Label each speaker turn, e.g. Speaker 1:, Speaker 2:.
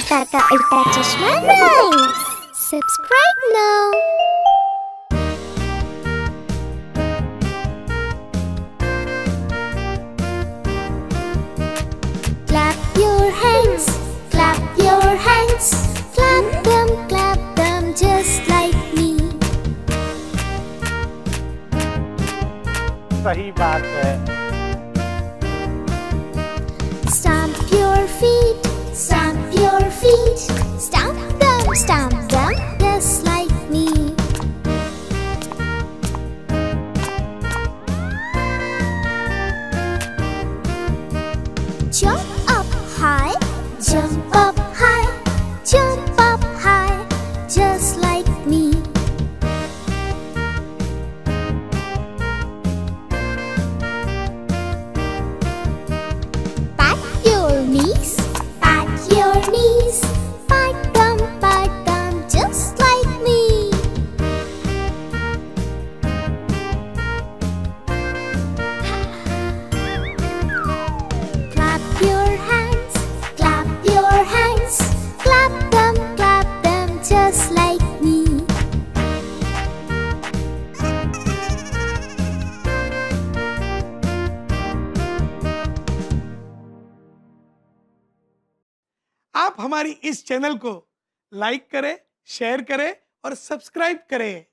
Speaker 1: Ooltah ka Ooltah Chashmah rhymes. Subscribe now. Clap your hands, clap your hands, clap them just like me.
Speaker 2: सही बात है.
Speaker 1: Stomp your feet, stomp your feet, stomp them just like me. Jump up high, jump up high, jump up high, just like me. Pat your knees, pat your knees, pat them just like me. Clap your hands, clap your hands, clap them just like me.
Speaker 2: आप हमारी इस channel को like करें, share करें और subscribe करें.